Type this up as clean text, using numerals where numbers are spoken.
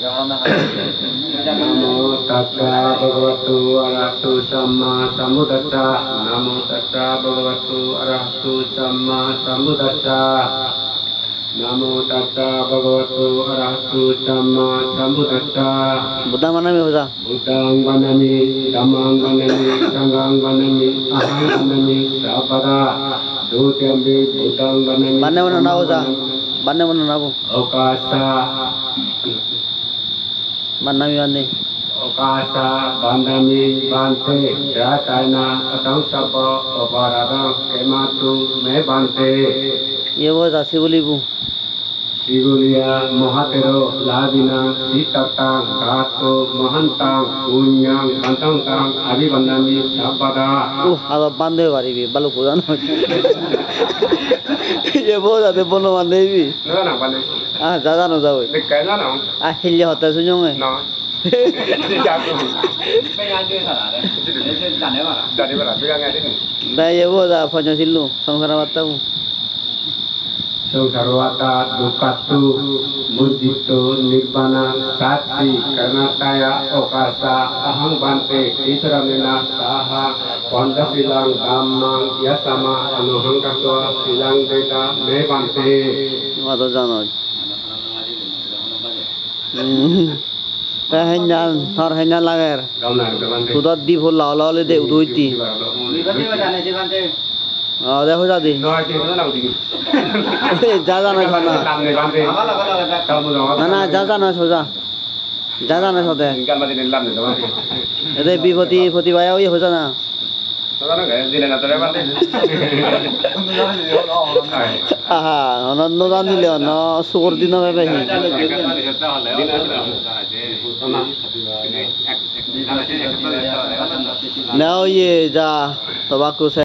Namo tassa bhagavato arahato samma sambuddhassa. Namo tassa bhagavato arahato samma sambuddhassa. Namo tassa bhagavato arahato samma sambuddhassa. Buddhang manami hoja. Buddhang vanami, dhammang vanami, sanghang vanami, aham vanami, sabada. Dutyambi buddhang vanami. Banne mana na hoja. Banne mana na bu. Okasa. Manami banne. Okasa bandami bante jatana atang sabba aparadam kematu me bante. Ye hoja sibuli bu. Sigulia mohatero labina sitatang gato mohantang punyang bantang abhivandami sabada. Aba bande paribi balu hoja na. Ye hoja de bono bande bi. Nana bande. Jaga no jawe. Dekai nana. Hilya hotta sunyong hai. No. Dai ye hoja phanja sillu sangsara battabu. Sangsarwata dukatu mujito nibbana sati karnataya okasa ahang bante isramena saha pandasilang dhammang yasama anuhang katwa silang deta me bante. Waduh jangan. Henyan, har henyan lager. Sudah di full lalu le deh udah itu. देखो जाती ज्यादा ना खाना ना ज्यादा ना सोचा ज्यादा ना सोते ये विपत्ति पति भाया ये हो जाना हाँ ना नो जान दिले ना सुगर दिन में भी ना ये जा तबाकू से